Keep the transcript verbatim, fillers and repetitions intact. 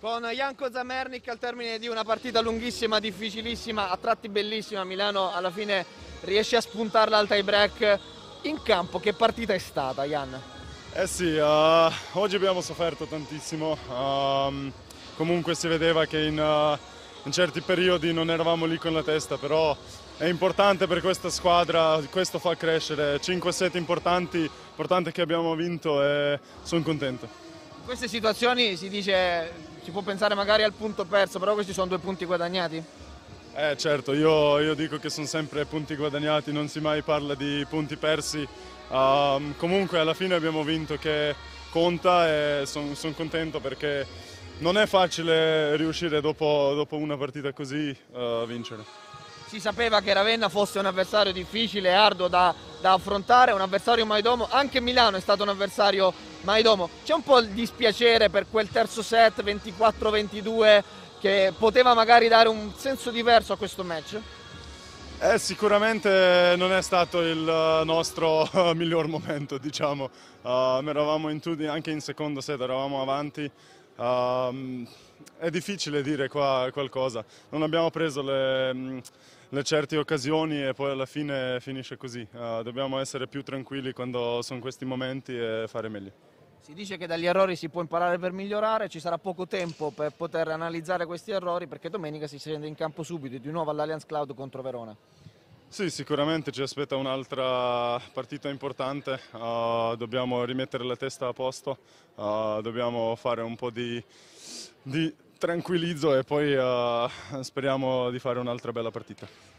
Con Janko Zamernik al termine di una partita lunghissima, difficilissima, a tratti bellissima, Milano alla fine riesce a spuntarla al tie break. In campo che partita è stata, Jan? Eh sì, uh, oggi abbiamo sofferto tantissimo, um, comunque si vedeva che in, uh, in certi periodi non eravamo lì con la testa, però è importante per questa squadra, questo fa crescere, cinque set importanti, importante che abbiamo vinto e sono contento. In queste situazioni si dice, si può pensare magari al punto perso, però questi sono due punti guadagnati? Eh certo, io, io dico che sono sempre punti guadagnati, non si mai parla di punti persi. Um, comunque alla fine abbiamo vinto, che conta, e sono son contento perché non è facile riuscire dopo, dopo una partita così a uh, vincere. Si sapeva che Ravenna fosse un avversario difficile e arduo da, da affrontare, un avversario maidomo, anche Milano è stato un avversario maidomo. C'è un po' il dispiacere per quel terzo set ventiquattro ventidue che poteva magari dare un senso diverso a questo match? Eh, sicuramente non è stato il nostro miglior momento, diciamo. Uh, eravamo in two, anche in secondo set eravamo avanti. Uh, è difficile dire qua qualcosa. Non abbiamo preso le, le certe occasioni e poi alla fine finisce così. Uh, dobbiamo essere più tranquilli quando sono questi momenti e fare meglio. Si dice che dagli errori si può imparare per migliorare, ci sarà poco tempo per poter analizzare questi errori perché domenica si scende in campo subito di nuovo all'Allianz Cloud contro Verona. Sì, sicuramente ci aspetta un'altra partita importante, uh, dobbiamo rimettere la testa a posto, uh, dobbiamo fare un po' di, di tranquillizzo e poi uh, speriamo di fare un'altra bella partita.